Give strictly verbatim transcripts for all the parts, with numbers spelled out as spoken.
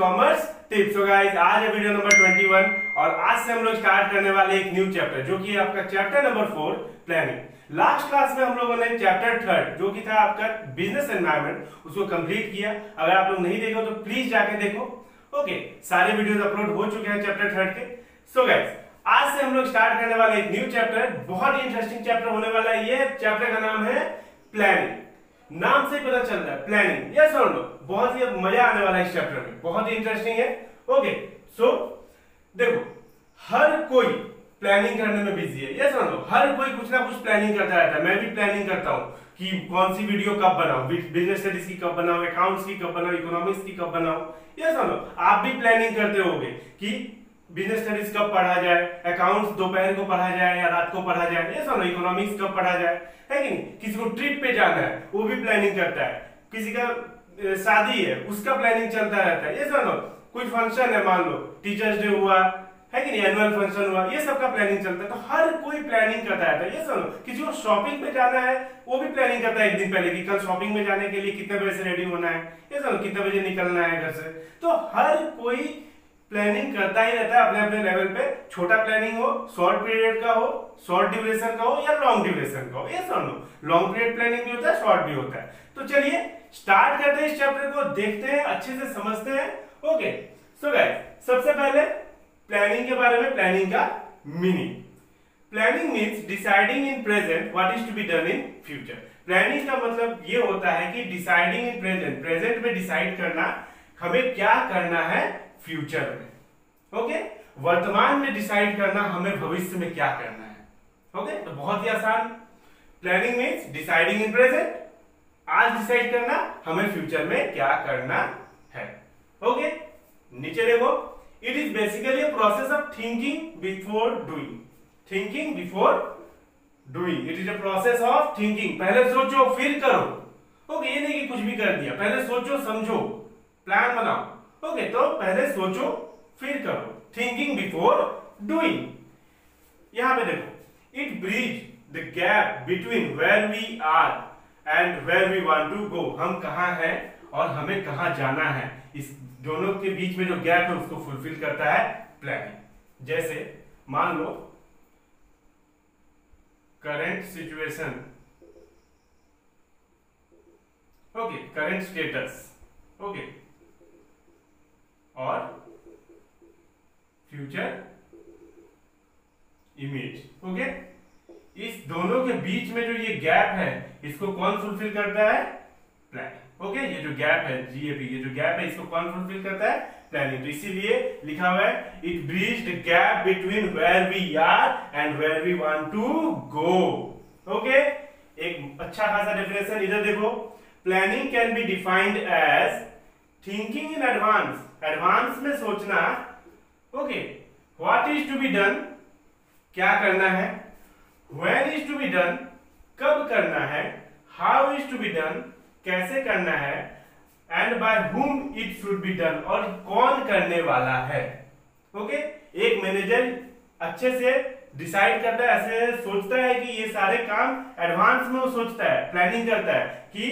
Commerce tips. So guys, आज है video number इक्कीस और आज से हम लोग स्टार्ट करने वाले एक न्यू चैप्टर जो कि है आपका chapter number four planning. Last class में हम लोगों ने चैप्टर थर्ड जो कि था आपका बिजनेस एनवायरनमेंट उसको कंप्लीट किया। अगर आप लोग नहीं देखो तो प्लीज जाके देखो। ओके, सारे वीडियोस अपलोड हो चुके हैं चैप्टर थर्ड के। सो गाइस, आज से हम लोग स्टार्ट करने वाले एक न्यू चैप्टर, बहुत ही इंटरेस्टिंग चैप्टर होने वाला है। ये चैप्टर का नाम है प्लानिंग। नाम से पता चल रहा है प्लानिंग, यस और नो। बहुत ही मजा आने वाला है इस चैप्टर में, बहुत ही इंटरेस्टिंग है। ओके, सो देखो, हर कोई प्लानिंग करने में बिजी है, यस और नो। हर कोई कुछ ना कुछ प्लानिंग करता रहता है। मैं भी प्लानिंग करता हूं कि कौन सी वीडियो कब बनाऊं, बिजनेस स्टडीज की कब बनाऊं, अकाउंट्स की कब बनाऊं, इकोनॉमिक्स की कब बनाऊं, यस और नो। आप भी प्लानिंग करते होगे कि बिजनेस स्टडीज कब पढ़ा जाए, अकाउंट्स दोपहर को पढ़ा जाए या रात को पढ़ा जाए, यस और नो। इकोनॉमिक्स कब पढ़ा जाए, है कि नहीं। किसी को ट्रिप पे जाना है वो भी प्लानिंग करता है, किसी का शादी है उसका प्लानिंग चलता रहता है, यस और नो। कोई फंक्शन है, मान लो टीचर्स डे हुआ, है कि नहीं, एनुअल फंक्शन हुआ, ये सबका प्लानिंग चलता है। तो हर कोई प्लानिंग करता रहता है, यस और नो। किसी को शॉपिंग पे जाना है वो भी प्लानिंग करता है एक दिन पहले कि कल शॉपिंग में जाने के लिए कितने बजे से रेडी होना है, यस और नो, कितने बजे निकलना है घर से। तो हर कोई प्लानिंग करता ही रहता है अपने अपने लेवल पे। छोटा प्लानिंग हो, शॉर्ट पीरियड का हो, शॉर्ट ड्यूरेशन का हो या लॉन्ग ड्यूरेशन का हो, यस और नो। लॉन्ग पीरियड प्लानिंग भी होता है, शॉर्ट भी होता है। तो चलिए स्टार्ट करते हैं इस चैप्टर को, देखते हैं, अच्छे से समझते हैं। ओके, सो गाइस, सबसे पहले प्लानिंग के बारे में, प्लानिंग का meaning. Planning means deciding in present what is to be done in future. Planning का मतलब ये होता है कि डिसाइडिंग इन प्रेजेंट, प्रेजेंट में डिसाइड करना हमें क्या करना है फ्यूचर में। ओके, वर्तमान में डिसाइड करना हमें भविष्य में क्या करना है। ओके, तो बहुत ही आसान। Planning means deciding in present, आज डिसाइड करना हमें फ्यूचर में क्या करना है। ओके, नीचे देखो, it is basically a process of thinking before doing. Thinking before doing, it is a process of thinking. पहले सोचो फिर करो। ओके, ये नहीं कि कुछ भी कर दिया, पहले सोचो समझो, प्लान बनाओ। ओके, तो पहले सोचो फिर करो, थिंकिंग बिफोर डूइंग। यहां पे देखो, it bridge the gap between where we are and where we want to go. हम कहां हैं और हमें कहां जाना है, इस दोनों के बीच में जो गैप है उसको फुलफिल करता है प्लानिंग। जैसे मान लो current situation, okay, current status, okay, और फ्यूचर इमेज। ओके, इस दोनों के बीच में जो ये गैप है इसको कौन फुलफिल करता है, प्लानिंग। ओके, ये जो गैप है जीएपी, ये जो गैप है इसको कौन फुलफिल करता है, प्लानिंग। तो इसीलिए लिखा हुआ है it bridge the gap between where we are and where we want to go. Okay, एक अच्छा खासा डेफिनेशन इधर देखो, planning can be defined as thinking in advance, advance में सोचना। Okay, what is to be done, क्या करना है, when is to be done, कब करना है, how is to be done, कैसे करना है, and by whom it should be done, और कौन करने वाला है। ओके, एक मैनेजर अच्छे से डिसाइड करता है, ऐसे सोचता है कि ये सारे काम एडवांस में वो सोचता है, प्लानिंग करता है कि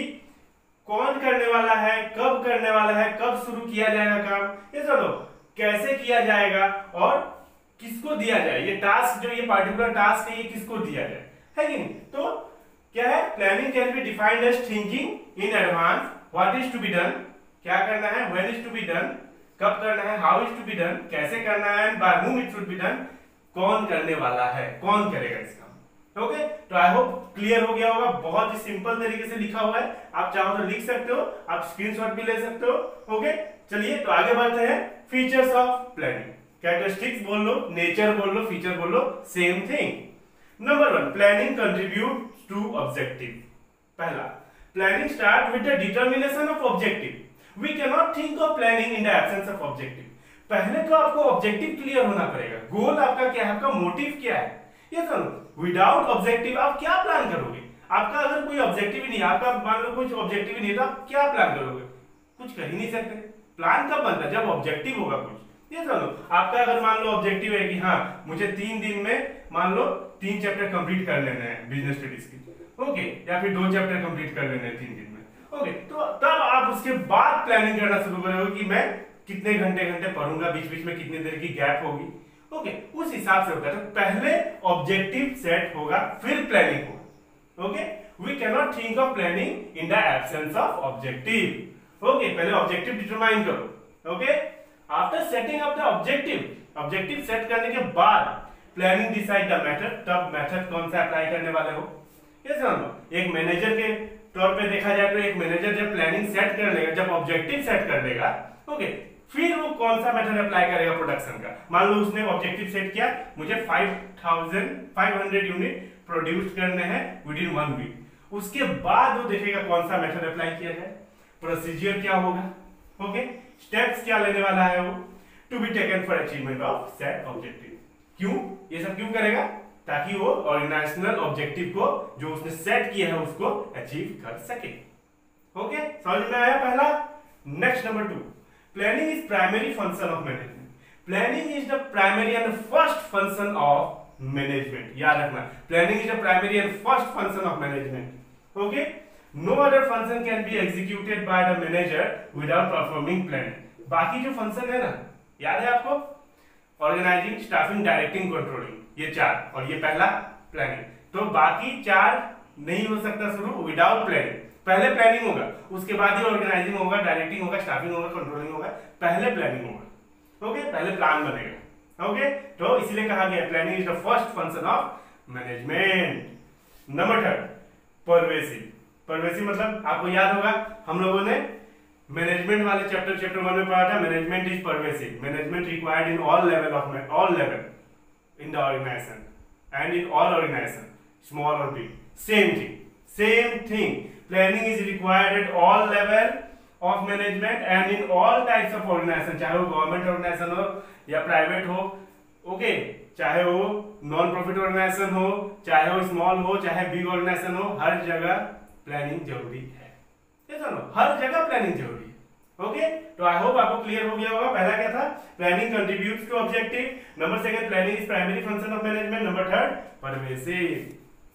कौन करने वाला है, कब करने वाला है, कब शुरू किया जाएगा काम, ये चलो कैसे किया जाएगा और किसको दिया जाए, ये टास्क, जो ये पार्टिकुलर टास्क है ये किसको दिया जाए, है कि नहीं। तो क्या है, planning can be defined as thinking in advance what is to be done, क्या करना है, when is to be done, कब करना है, how is to be done, कैसे करना है, and by whom it should be done, कौन करने वाला है, कौन करेगा इस काम। ओके, तो आई होप क्लियर हो गया होगा। बहुत ही सिंपल तरीके से लिखा हुआ है, आप चाहो तो लिख सकते हो, आप स्क्रीनशॉट भी ले सकते हो। ओके, चलिए तो आगे बढ़ते हैं। फीचर्स ऑफ प्लानिंग, कैरेक्टरिस्टिक्स बोल लो, नेचर बोल लो, फीचर बोल लो, same thing. Number one, planning contribute to objective. पहला, planning start with the determination of objective. We can not think of planning in the absence of objective. पहले तो आपको objective clear होना पड़ेगा, गोल आपका क्या है, आपका मोटिव क्या है। ये सुनो, विदाउट ऑब्जेक्टिव आप क्या प्लान करोगे। आपका अगर कोई ऑब्जेक्टिव ही नहीं, आपका मान लो कुछ ऑब्जेक्टिव ही नहीं, तो आप क्या प्लान करोगे, कुछ कर ही नहीं सकते। प्लान कब बनता है, जब ऑब्जेक्टिव होगा कुछ। ये सुनो, आपका अगर मान लो ऑब्जेक्टिव है कि हाँ मुझे तीन दिन में मान लो तीन चैप्टर कंप्लीट कर लेने हैं बिजनेस स्टडीज की, ओके, या फिर दो चैप्टर कंप्लीट कर लेने हैं तीन दिन में, ओके, तो तब आप उसके बाद प्लानिंग करना शुरू करोगे कि मैं कितने घंटे घंटे पढ़ूंगा, बीच बीच में कितनी देर की गैप होगी, ओके उस हिसाब से होता है। तो पहले ऑब्जेक्टिव सेट होगा फिर प्लानिंग होगा। Okay we can not think of planning in the absence of objective. Okay पहले ऑब्जेक्टिव डिटरमाइन करो। Okay after setting up the objective, objective set करने के बाद प्लानिंग डिसाइड द मेथड, तब मेथड कौन सा अप्लाई करने वाले हो। ये समझो एक मैनेजर के तौर पे देखा जाए तो एक मैनेजर जब प्लानिंग सेट कर लेगा, जब ऑब्जेक्टिव सेट कर लेगा, ओके फिर वो कौन सा मेथड अप्लाई करेगा प्रोडक्शन का। मान लो उसने ऑब्जेक्टिव सेट किया मुझे five thousand five hundred unit produce करने हैं विद इन वन वीक, उसके बाद वो देखेगा कौन सा मेथड अप्लाई किया जाए, प्रोसीजर क्या होगा, ओके स्टेप्स क्या लेने वाला है वो to be taken for achievement of set objective. क्यों ये सब क्यों करेगा, ताकि वो ऑर्गेनाइजेशनल ऑब्जेक्टिव को जो उसने सेट किया है उसको अचीव कर सके। ओके समझ में आया पहला। Next number two, planning is primary function of management. Planning is the primary and first function of management. याद रखना planning is the primary and first function of management. Okay no other function can be executed by the manager without performing planning. बाकी जो function है ना, याद है आपको, organising, staffing, directing, controlling, ये चार, और ये पहला प्लानिंग। तो बाकी चार नहीं हो सकता शुरू विदाउट प्लानिंग। पहले प्लानिंग होगा, उसके बाद ही ऑर्गेनाइजिंग होगा, डायरेक्टिंग होगा, स्टाफिंग होगा, कंट्रोलिंग होगा, पहले प्लानिंग होगा। ओके पहले प्लान बनेगा। ओके तो इसलिए कहा गया planning is the first function of management. Number third, pervasive. Pervasive मतलब आपको याद होगा हम लोगों ने मैनेजमेंट वाले चैप्टर चैप्टर वन में पढ़ा था, management is pervasive, management required in all level of all level in the organization and in all organization, small और big, same thing same thing. Planning is required at all level of management and in all types of organization, चाहे वो government organisation हो या private हो, okay चाहे वो non profit organisation हो, चाहे वो स्मॉल हो, चाहे बिग ऑर्गेनाइजेशन हो, हर जगह प्लानिंग जरूरी है। हर जगह प्लानिंग जरूरी है। ओके तो आई होप आपको क्लियर हो गया होगा। पहला क्या था, planning contributes to objective. Number second, planning is primary function of management. Number third, pervasive.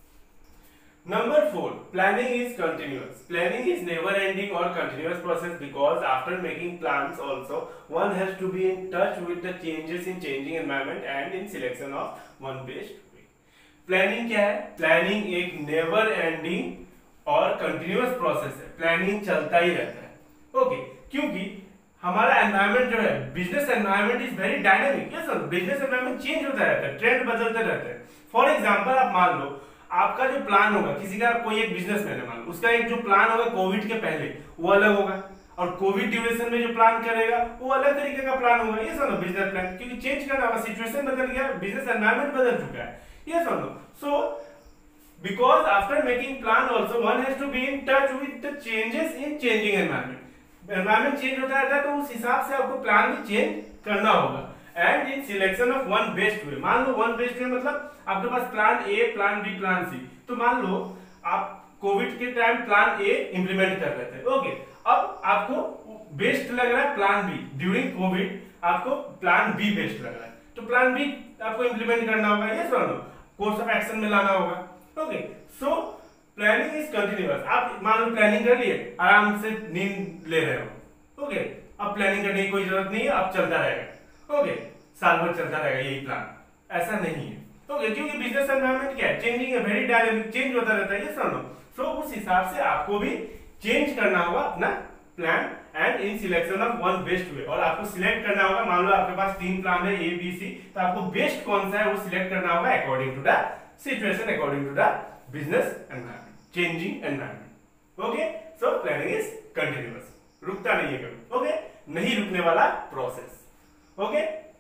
Number four, planning is continuous. Planning is never ending or continuous process because after making plans also one has to be in touch with the changes in changing environment and in selection of one best way. Planning क्या है? Planning एक never ending और continuous process है। Planning चलता ही रहता है। Okay okay, क्योंकि हमारा एनवायरमेंट जो है, business environment is very dynamic. Yes sir, business environment change होता रहता है, ट्रेंड बदलते रहते हैं। फॉर एग्जांपल आप मान लो आपका जो प्लान होगा, किसी का कोई एक बिजनेसमैन है मान लो, उसका एक जो प्लान होगा कोविड के पहले वो अलग होगा, और कोविड ड्यूरेशन में जो प्लान करेगा वो अलग तरीके का प्लान होगा। ये समझो बिजनेस प्लान, क्योंकि चेंज करना होगा, सिचुएशन बदल गया, बिजनेस एनवायरमेंट बदल चुका है। ये समझो। So because after making plan also one has to be in touch with the changes in changing environment. Environment change होता रहता है तो उस हिसाब से आपको प्लान भी चेंज करना होगा। And in selection of one best way, मान लो वन बेस्ट वे मतलब आपके पास plan A, plan B, plan C. तो मान लो आप कोविड के टाइम प्लान ए इंप्लीमेंट कर रहे थे, ओके अब आपको बेस्ट लग रहा है प्लान बी, ड्यूरिंग कोविड आपको प्लान बी बेस्ट लग रहा है, तो प्लान बी आपको इंप्लीमेंट करना होगा। ये समझो, कोर्स ऑफ एक्शन में लाना होगा। Okay so planning is continuous. आप मान लो प्लानिंग कर लिए, आराम से नींद ले रहे हो, ओके अब प्लानिंग करने की कोई जरूरत नहीं है, अब चलता रहेगा, ओके साल भर चलता रहेगा यही प्लान, ऐसा नहीं है। ओके क्योंकि बिजनेस एनवायरनमेंट क्या है, चेंजिंग है, वेरी डायनामिक, चेंज होता रहता है। ये समझो। सो उस हिसाब से आपको भी चेंज करना होगा अपना plan and in selection of one best way, और आपको सिलेक्ट करना होगा। मान लो आपके पास तीन प्लान है ए बी सी, तो आपको बेस्ट कौन सा है वो सिलेक्ट करना होगा according to the situation, according to the business environment, changing environment. Okay so planning is continuous, रुकता नहीं है कभी। ओके नहीं रुकने वाला process. Okay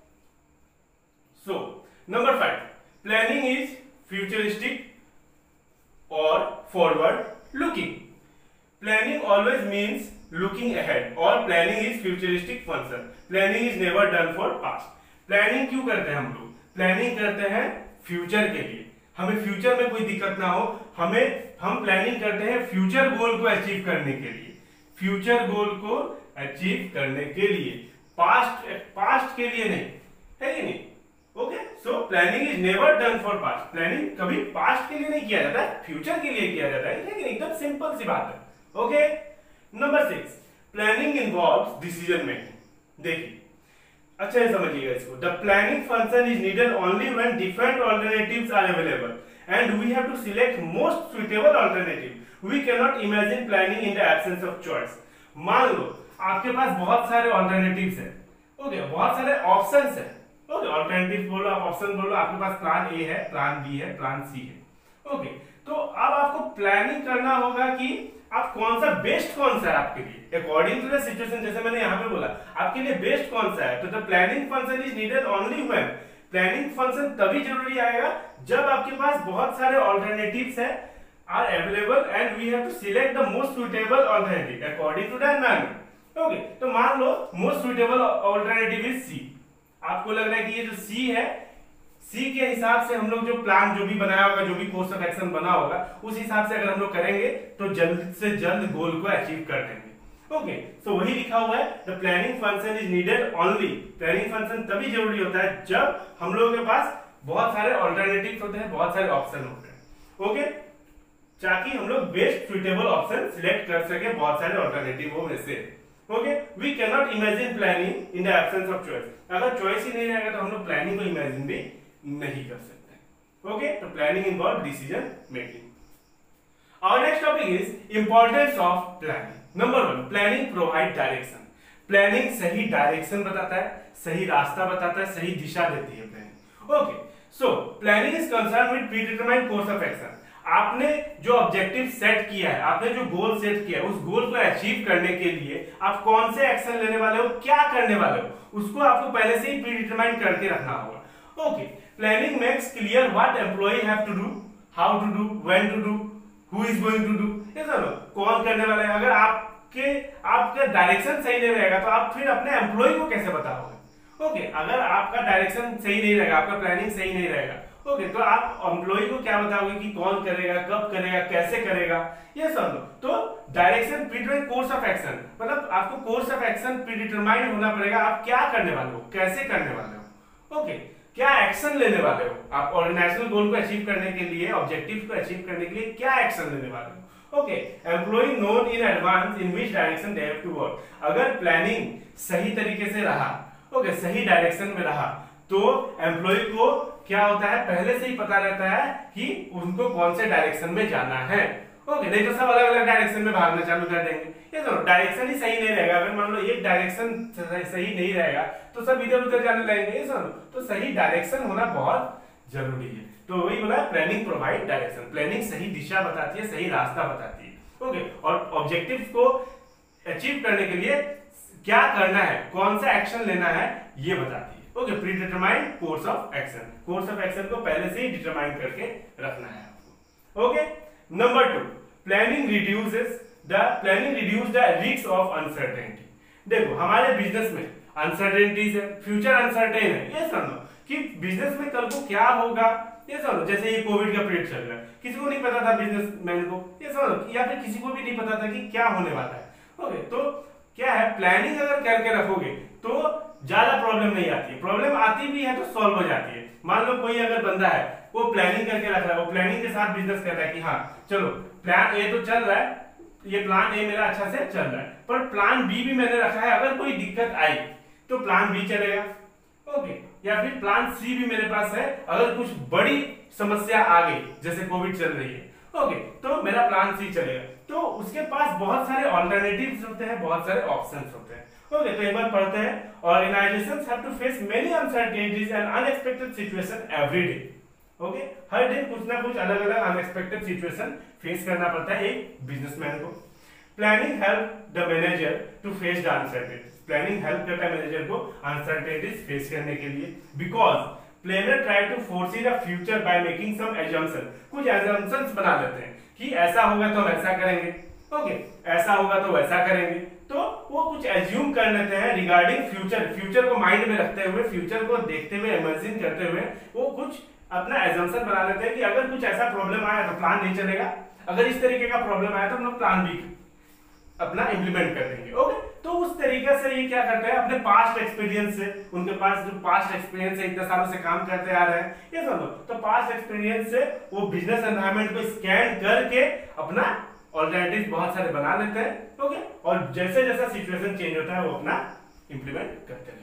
so number five, planning is futuristic और forward looking. Planning always means looking ahead और planning is futuristic function. Planning is never done for past. Planning क्यों करते हैं हम लोग? प्लानिंग करते हैं फ्यूचर के लिए, हमें फ्यूचर में कोई दिक्कत ना हो, हमें हम प्लानिंग करते हैं फ्यूचर गोल को अचीव करने के लिए, फ्यूचर गोल को अचीव करने के लिए, पास्ट पास्ट के लिए नहीं, है कि नहीं? Okay so planning is never done for past. Planning कभी पास्ट के लिए नहीं किया जाता है, फ्यूचर के लिए किया जाता है, लेकिन एकदम सिंपल सी बात है। Okay number six, planning involves decision making. देखिए अच्छा ये समझिएगा इसको, the planning function is needed only when different alternatives are available and we have to select most suitable alternative. We can not imagine planning in the absence of choice. मान लो आपके पास बहुत सारे ऑल्टरनेटिव्स हैं, ओके, बहुत सारे options हैं, okay, alternative बोलो आप, ऑप्शन बोलो, आपके पास प्लान ए है, प्लान बी है, प्लान सी है, ओके। तो अब आपको प्लानिंग करना होगा कि आप कौन सा बेस्ट कौन सा है आपके लिए अकॉर्डिंग टू द सिचुएशन। जैसे मैंने यहाँ पे बोला आपके लिए बेस्ट कौन सा है, तो the planning function is needed only when, planning function तभी जरूरी आएगा जब आपके पास बहुत सारे ऑल्टरनेटिव्स है are available and we have to select the most suitable alternative according to the environment, okay. तो मान लो most suitable alternative is C. आपको लग रहा है कि ये जो सी है, सी के हिसाब से हम लोग जो प्लान जो भी बनाया होगा, जो भी कोर्स ऑफ एक्शन बना होगा, उस हिसाब से अगर हम लोग करेंगे तो जल्द से जल्द गोल को अचीव कर देंगे, ओके। सो वही लिखा हुआ है, the planning function is needed only, planning function तभी जरूरी होता है जब हम लोगों के पास बहुत सारे ऑल्टरनेटिव्स होते हैं, बहुत सारे ऑप्शन होते हैं, ओके, ताकि हम लोग बेस्ट सुटेबल ऑप्शन सिलेक्ट कर सके बहुत सारे ऑल्टरनेटिव में से, okay. We can not imagine planning in the absence of choice. अगर चॉइस ही नहीं रहेगा तो हम लोग प्लानिंग को इमेजिन भी नहीं कर सकते, ओके। तो planning involve decision making. Our next topic is importance of planning. Number one, planning provide direction. Planning सही डायरेक्शन बताता है, सही रास्ता बताता है, सही दिशा देती है planning, okay. So planning is concern with predetermined course of action. आपने जो ऑब्जेक्टिव सेट किया है, आपने जो गोल सेट किया है, उस गोल को अचीव करने के लिए आप कौन से एक्शन लेने वाले हो, क्या करने वाले हो, उसको आपको पहले से ही प्रीडिटरमाइन करके रखना होगा, okay. Planning makes clear what employee have to do, how to do, when to do, who is going to do, ये सब कौन करने वाला है। अगर आपके आपका डायरेक्शन सही नहीं रहेगा तो आप फिर अपने एम्प्लॉय को कैसे बताओगे, ओके। अगर आपका डायरेक्शन सही नहीं रहेगा, आपका प्लानिंग सही नहीं रहेगा, ओके, तो आप एम्प्लॉय को क्या बताओगे कि कौन करेगा, कब करेगा, कैसे करेगा, ये सब। तो direction predetermine course of action, मतलब आपको कोर्स ऑफ एक्शन प्रीडिटरमाइन होना पड़ेगा, आप क्या करने वाले हो, कैसे करने वाले हो, ओके, क्या एक्शन लेने वाले हो आप, और नेशनल गोल को अचीव करने के लिए, ऑब्जेक्टिव को अचीव करने के लिए क्या एक्शन लेने वाले हो, okay. Employee known in advance in which direction they have to work. अगर प्लानिंग सही तरीके से रहा, ओके, सही डायरेक्शन में रहा, तो एम्प्लॉय को क्या होता है, पहले से ही पता रहता है कि उनको कौन से डायरेक्शन में जाना है, ओके। नहीं तो सब अलग अलग डायरेक्शन में भागना चालू कर देंगे, ये तो डायरेक्शन ही सही नहीं रहेगा। अगर मान लो एक डायरेक्शन सही नहीं रहेगा तो सब इधर उधर जाने लगेंगे, ये सब। तो सही डायरेक्शन होना बहुत जरूरी है। तो वही बोला, प्लानिंग प्रोवाइड डायरेक्शन। प्लानिंग सही दिशा बताती है, सही रास्ता बताती है, ओके। और ऑब्जेक्टिव्स को अचीव करने के लिए क्या करना है, कौन सा एक्शन लेना है, ये बताती है, okay. Predetermined course of action, course of action को पहले से ही डिटरमाइन करके रखना है आपको, okay. Number two, planning reduces the planning reduce the risk of uncertainty. देखो हमारे बिजनेस में अनसर्टेनिटीज है, फ्यूचर अनसर्टेन है, ये समझो कि बिजनेस में कल को क्या होगा, ये समझो। जैसे ये कोविड का पीरियड चल रहा है, किसी को नहीं पता था बिजनेसमैन को, ये समझो, या फिर किसी को भी नहीं पता था कि क्या होने वाला है, ओके। तो क्या है, प्लानिंग अगर करके रखोगे तो ज्यादा प्रॉब्लम नहीं आती है, प्रॉब्लम आती भी है तो सॉल्व हो जाती है। मान लो कोई अगर बंदा है वो प्लानिंग करके रख रहा है, वो प्लानिंग के साथ बिजनेस कर रहा है कि हाँ चलो प्लान ए तो चल रहा है, ये प्लान ए मेरा अच्छा से चल रहा है, पर प्लान बी भी मैंने रखा है, अगर कोई दिक्कत आई तो प्लान बी चलेगा, ओके। या फिर प्लान सी भी मेरे पास है, अगर कुछ बड़ी समस्या आ गई जैसे कोविड चल रही है, ओके, तो मेरा प्लान सी चलेगा। तो उसके पास बहुत सारे ऑल्टरनेटिव्स होते हैं, बहुत सारे ऑप्शंस होते हैं, ओके। तो एक बार पढ़ते हैं, organisations have to face many uncertainties and unexpected situation every day, okay. हर दिन कुछ ना कुछ अलग अलग अनएक्सपेक्टेड सिचुएशन फेस करना पड़ता है एक बिजनेसमैन को। Planning help the manager to face the uncertainties. Planning help करता है मैनेजर को अनसर्टेनिटीज फेस करने के लिए, because planner try to foresee the future by making some assumption. कुछ एजम्पशंस बना लेते हैं कि ऐसा होगा तो हम ऐसा करेंगे, ओके, ऐसा होगा तो वैसा करेंगे। तो वो कुछ एज्यूम कर लेते हैं रिगार्डिंग फ्यूचर, फ्यूचर को माइंड में रखते हुए, फ्यूचर को देखते हुए, इमेजिन करते हुए वो कुछ अपना एजम्पशन बना लेते हैं कि अगर कुछ ऐसा प्रॉब्लम आया तो प्लान नहीं चलेगा, अगर इस तरीके का प्रॉब्लम आया तो हम लोग प्लान भी अपना इंप्लीमेंट कर देंगे, ओके। तो उस तरीके से ये क्या करते हैं, अपने पास्ट एक्सपीरियंस से, उनके पास जो पास्ट एक्सपीरियंस है, इतने सालों से काम करते आ रहे हैं, ये समझो, तो पास्ट एक्सपीरियंस से वो बिजनेस एनवायरनमेंट को स्कैन करके अपना ऑल्टरनेटिव बहुत सारे बना लेते हैं, ओके। और जैसे जैसा सिचुएशन चेंज होता है वो अपना इंप्लीमेंट करते रहते हैं,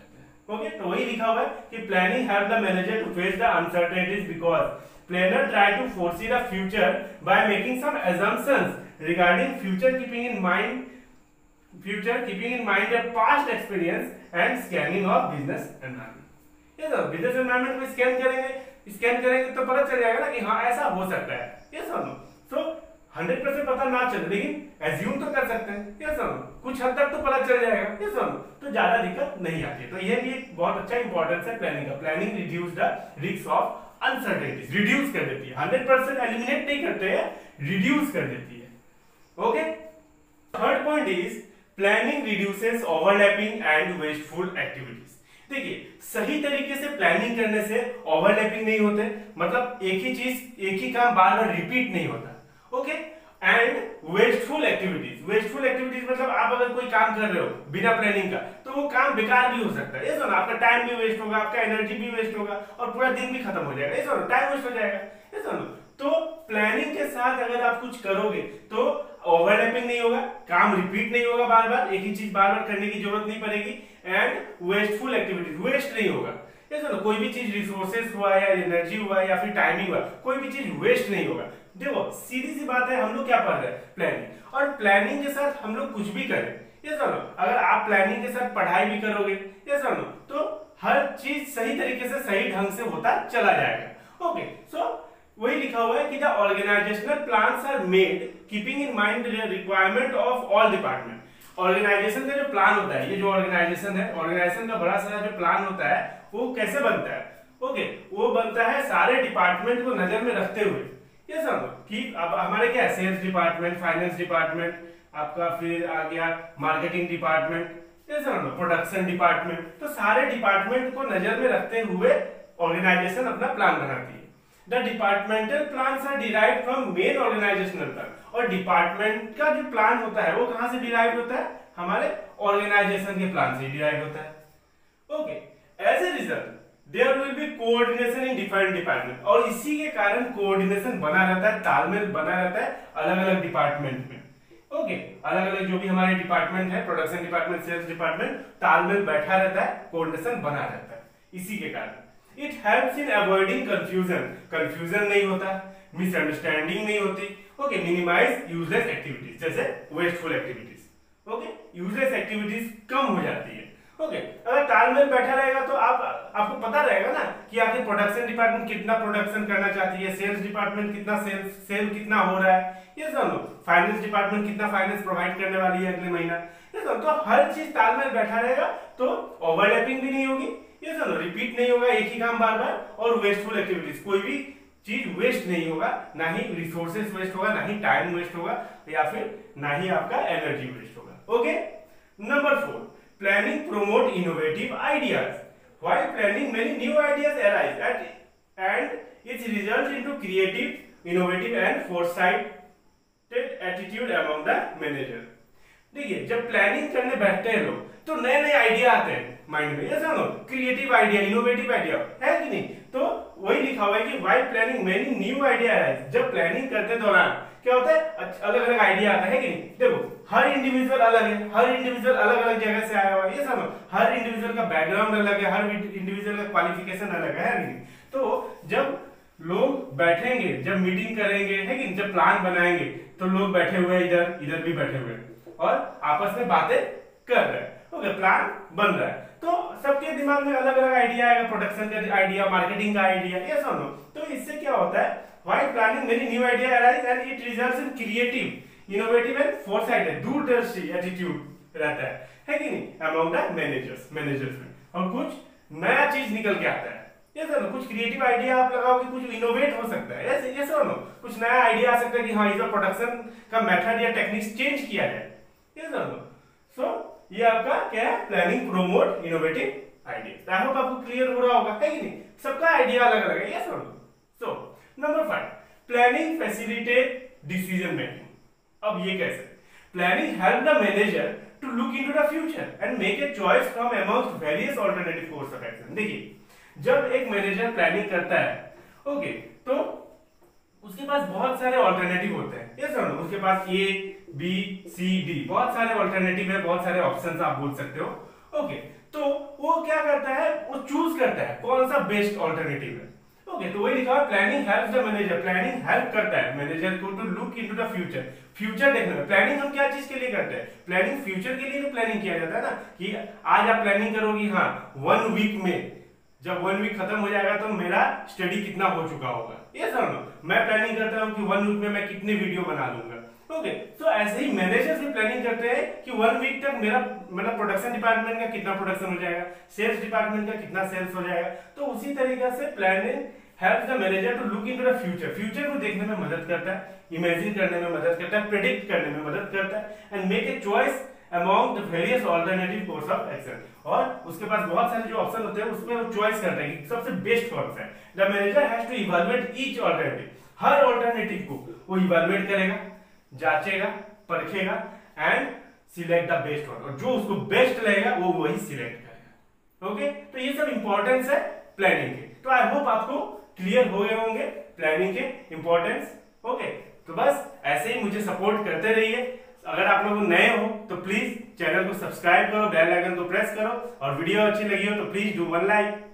ओके, तो वही लिखा हुआ है कि planning help the manager to face the uncertainties because planner try to foresee the future by making some assumptions regarding future keeping in mind future keeping in mind their past experience and scanning of business environment. ये तो business environment को scan करेंगे, scan करेंगे तो पता चल जाएगा ना कि हाँ ऐसा हो सकता है, ये सुनो। सो हंड्रेड परसेंट पता ना चले लेकिन एज्यूम तो कर सकते हैं, ये सुनो, कुछ हद तक तो पता चल जाएगा, ये सुनो, तो ज्यादा दिक्कत नहीं आती। तो ये भी एक बहुत अच्छा इंपॉर्टेंस है प्लानिंग का। Planning reduce the risk of uncertainties, reduce कर देती है, हंड्रेड परसेंट एलिमिनेट नहीं करते हैं, रिड्यूस कर देती है। Okay, third point is planning reduces overlapping and wasteful activities. देखिए, सही तरीके से प्लानिंग करने से ओवरलैपिंग नहीं होते, मतलब एक ही चीज एक ही काम बार बार रिपीट नहीं होता। Okay, and wasteful activities, wasteful activities मतलब आप अगर कोई काम कर रहे हो बिना प्लानिंग का तो वो काम बेकार भी हो सकता है, ये सुनो, आपका टाइम भी वेस्ट होगा, आपका एनर्जी भी वेस्ट होगा और पूरा दिन भी खत्म हो जाएगा, ये सुनो, टाइम वेस्ट हो जाएगा, ये सुनो। तो प्लानिंग के साथ अगर आप कुछ करोगे तो ओवरलैपिंग नहीं होगा, काम रिपीट नहीं होगा बार बार, एक ही चीज बार बार करने की जरूरत नहीं पड़ेगी, एंड वेस्टफुल एक्टिविटीज, वेस्ट नहीं होगा, ये सुनो, कोई भी चीज रिसोर्सेस हुआ या एनर्जी हुआ या फिर टाइमिंग हुआ, कोई भी चीज वेस्ट नहीं होगा। देखो सीधी सी बात है, हम लोग क्या पढ़ रहे हैं, प्लानिंग, और प्लानिंग के साथ हम लोग कुछ भी करें, ये सुनो, अगर आप प्लानिंग के साथ पढ़ाई भी करोगे, ये सुनो, तो हर चीज सही तरीके से सही ढंग से होता चला जाएगा। ओके, सो वही लिखा हुआ है कि the organizational plans are made keeping in mind the requirement of all department. Organization का जो प्लान होता है, ये जो ऑर्गेनाइजेशन है, ऑर्गेनाइजेशन का बड़ा सारा जो प्लान होता है वो कैसे बनता है, ओके, वो बनता है सारे डिपार्टमेंट को नजर में रखते हुए, ये समझो कि अब हमारे क्या है, सेल्स डिपार्टमेंट, फाइनेंस डिपार्टमेंट, आपका फिर आ गया मार्केटिंग डिपार्टमेंट, ये समझो प्रोडक्शन डिपार्टमेंट, तो सारे डिपार्टमेंट को नजर में रखते हुए ऑर्गेनाइजेशन अपना प्लान बनाती है। The departmental plans are derived from main organizational plan, और डिपार्टमेंट का जो प्लान होता है वो कहां से डिराइव होता है, हमारे ऑर्गेनाइजेशन के प्लान से डिराइव होता है। Okay, as a result there will be coordination in different department, और इसी के कारण कोऑर्डिनेशन बना रहता है, तालमेल बना रहता है अलग अलग डिपार्टमेंट में। ओके, अलग अलग जो भी हमारे डिपार्टमेंट है, प्रोडक्शन डिपार्टमेंट, सेल्स डिपार्टमेंट, तालमेल बैठा रहता है, कोऑर्डिनेशन बना रहता है इसी के कारण। It helps in avoiding confusion, confusion नहीं होता, मिसअंडरस्टैंडिंग नहीं होती, ओके, मिनिमाइज यूजलेस एक्टिविटीज जैसे wasteful activities, okay, useless activities कम हो जाती है। ओके, अगर तालमेल बैठा रहेगा तो आप आपको पता रहेगा ना कि आखिर प्रोडक्शन डिपार्टमेंट कितना प्रोडक्शन करना चाहती है, सेल्स डिपार्टमेंट कितना सेल्स सेल कितना हो रहा है, ये सब, फाइनेंस डिपार्टमेंट कितना फाइनेंस प्रोवाइड करने वाली है अगले महीना, ये सब, तो हर चीज तालमेल बैठा रहेगा तो ओवरलैपिंग भी नहीं होगी, ये सब रिपीट नहीं होगा एक ही काम बार बार, और वेस्टफुल एक्टिविटीज, कोई भी चीज वेस्ट नहीं होगा, ना ही रिसोर्सेज वेस्ट होगा, ना ही टाइम वेस्ट होगा, या फिर ना ही आपका एनर्जी वेस्ट होगा। Okay, number four, planning promote innovative ideas. While planning many new ideas arise at and it's result into creative, innovative and foresighted attitude among the manager. देखिए, जब प्लानिंग करने बैठते हैं लोग तो नए नए आइडिया आते हैं माइंड में, ऐसा no, creative idea, innovative idea है कि नहीं, तो वही लिखा हुआ है कि while planning many new idea है। जब प्लानिंग करते दौरान क्या होता है, अलग अलग आइडिया आता है कि नहीं। देखो, हर इंडिविजुअल अलग है, हर इंडिविजुअल अलग अलग जगह से आया हुआ है, ये समझो, हर इंडिविजुअल का बैकग्राउंड अलग है, हर इंडिविजुअल का क्वालिफिकेशन अलग है, है नहीं। तो जब लोग बैठेंगे, जब मीटिंग करेंगे, है कि जब प्लान बनाएंगे, तो लोग बैठे हुए हैं इधर, इधर भी बैठे हुए हैं और आपस में बातें कर रहे हैं, ओके, प्लान बन रहा है, तो सबके दिमाग में अलग अलग आइडिया आएगा, प्रोडक्शन का आइडिया, मार्केटिंग का आइडिया, ये सुनो, तो इससे क्या होता है, while planning many new idea arise and it results in creative, innovative and foresighted, दूरदर्शी एटीट्यूड रहता है है कि नहीं, अमंग द मैनेजर्स, मैनेजर्स में, और कुछ नया चीज निकल के आता है, ये सुनो, कुछ क्रिएटिव आइडिया आप लगाओगे, कुछ इनोवेट हो सकता है, ऐसे ये सुनो, कुछ नया आइडिया आ सकता है कि हाँ, इसका प्रोडक्शन का मेथड या टेक्निक्स चेंज किया जाए, ये सुनो। सो ये आपका क्या है, planning promote innovative ideas. I hope आपको क्लियर हो रहा होगा, है कि नहीं, सबका आइडिया अलग अलग है, ये सुनो। So number five, planning facilitate decision making. अब ये कैसे, planning help the manager to look into the future and make a choice from amongst various alternative course of action. देखिए, जब एक मैनेजर प्लानिंग करता है, ओके, तो उसके पास बहुत सारे ऑल्टरनेटिव होते हैं, ये समझो, उसके पास ए बी सी डी बहुत सारे ऑल्टरनेटिव है, बहुत सारे ऑप्शंस आप बोल सकते हो, ओके। तो वो क्या करता है, वो चूज करता है कौन सा बेस्ट ऑल्टरनेटिव है। ओके okay, तो वही लिखा है planning helps the manager, planning help करता है मैनेजर को to look into the future, future देखने में। प्लानिंग हम क्या चीज के लिए करते हैं, प्लानिंग फ्यूचर के लिए तो प्लानिंग किया जाता है ना, कि आज आप प्लानिंग करोगी हाँ वन वीक में, जब वन वीक खत्म हो जाएगा तो मेरा स्टडी कितना हो चुका होगा, ये समझो। मैं प्लानिंग करता हूँ कि वन वीक में मैं कितने वीडियो बना लूंगा। ओके तो ऐसे ही मैनेजर्स भी प्लानिंग करते हैं कि वन वीक तक मेरा मतलब प्रोडक्शन डिपार्टमेंट का कितना प्रोडक्शन हो जाएगा, सेल्स डिपार्टमेंट का कितना सेल्स हो जाएगा। तो उसी तरीके से planning helps the manager to look into the future, future को देखने में मदद करता है, इमेजिन करने में मदद करता है, प्रेडिक्ट करने में मदद करता है, and make a choice among the various alternative course of action. और उसके पास बहुत सारे जो ऑप्शन होते हैं उसमें वो चॉइस करता है कि सबसे बेस्ट कौन सा है। The manager has to evaluate each alternative, हर ऑल्टरनेटिव को वो इवैल्यूएट करेगा, जांचेगा, परखेगा and select the best one, और जो उसको बेस्ट लगेगा वो वही सिलेक्ट करेगा। ओके तो ये सब इंपॉर्टेंस है प्लानिंग के। तो आई होप आपको क्लियर हो गए होंगे प्लानिंग के इंपॉर्टेंस। ओके तो बस ऐसे ही मुझे सपोर्ट करते रहिए। अगर आप लोग नए हो तो प्लीज चैनल को सब्सक्राइब करो, बेल आइकन को प्रेस करो, और वीडियो अच्छी लगी हो तो प्लीज डू वन लाइक।